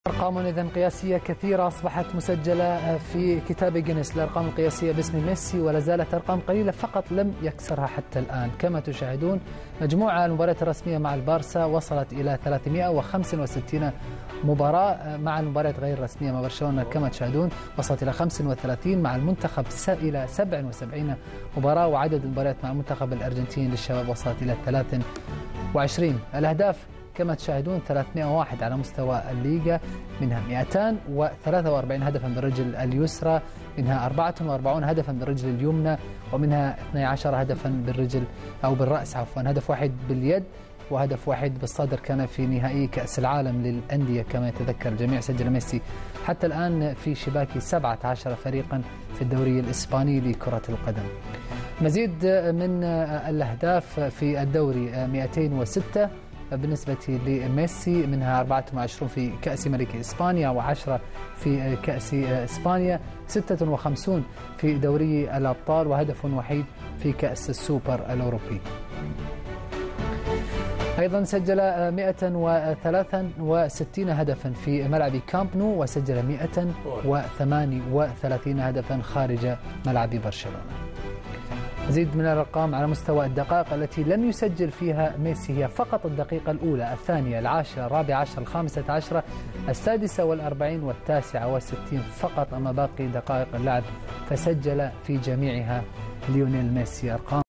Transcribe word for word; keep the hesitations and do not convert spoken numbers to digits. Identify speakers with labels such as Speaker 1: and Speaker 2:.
Speaker 1: أرقام إذن قياسية كثيرة أصبحت مسجلة في كتاب جينيس الأرقام القياسية باسم ميسي، ولا زالت أرقام قليلة فقط لم يكسرها حتى الآن. كما تشاهدون مجموعة المباريات الرسمية مع البارسا وصلت إلى ثلاثمئة وخمسة وستين مباراة، مع المباريات غير الرسمية مع برشلونة كما تشاهدون وصلت إلى خمسة وثلاثين، مع المنتخب إلى سبعة وسبعين مباراة، وعدد المباريات مع المنتخب الأرجنتيني للشباب وصلت إلى ثلاثة وعشرين. الأهداف كما تشاهدون ثلاثمئة وواحد على مستوى الليغا، منها مئتين وثلاثة وأربعين هدفا بالرجل اليسرى، منها أربعة وأربعين هدفا بالرجل اليمنى، ومنها اثني عشر هدفا بالرجل أو بالرأس عفوا، هدف واحد باليد وهدف واحد بالصدر كان في نهائي كأس العالم للأندية كما يتذكر الجميع. سجل ميسي حتى الآن في شباك سبعة عشر فريقا في الدوري الإسباني لكرة القدم. مزيد من الأهداف في الدوري مئتين وستة بالنسبة لميسي، منها أربعة وعشرين في كأس ملك إسبانيا وعشرة في كأس إسبانيا، ستة وخمسين في دوري الأبطال، وهدف وحيد في كأس السوبر الأوروبي. أيضا سجل مئة وثلاثة وستين هدفا في ملعب كامب نو، وسجل مئة وثمانية وثلاثين هدفا خارج ملعب برشلونة. مزيد من الأرقام على مستوى الدقائق التي لم يسجل فيها ميسي هي فقط الدقيقة الأولى، الثانية، العاشرة، الرابعة عشر، الخامسة عشرة، السادسة والأربعين والتاسعة والستين فقط، أما باقي دقائق اللعب فسجل في جميعها ليونيل ميسي أرقام